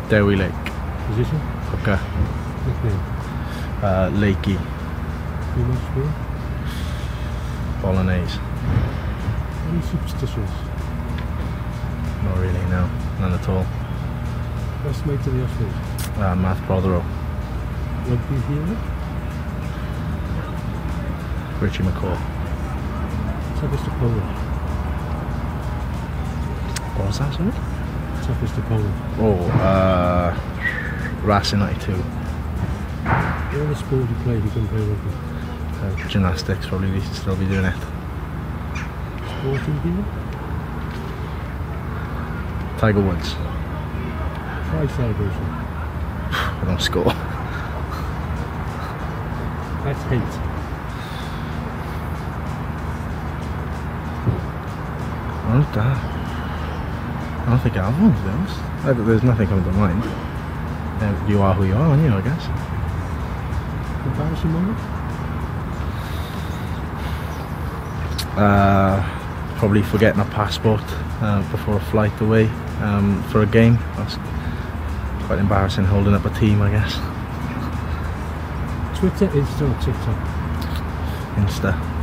Dewi Lake. Position? Hooker. Nickname? Lakey. Female spear? Bolognese. Any superstitions? Not really, no. None at all. Best mate to the Ospreys? Math Prothero. Rugby hero? Richie McCall. Toughest opponent? What was that, sorry? Toughest opponent? Oh, Racing 92. What other sport you play if you couldn't play rugby? Gymnastics, probably we should still be doing it. Sporting hero? Tiger Woods. Try celebration? I don't score. That's hate. I don't think I have one, to be honest. There's nothing coming to mind. You are who you are, aren't you, I guess? Embarrassing moment? Probably forgetting a passport before a flight away for a game. That's quite embarrassing, holding up a team, I guess. Twitter, Insta or TikTok? Insta.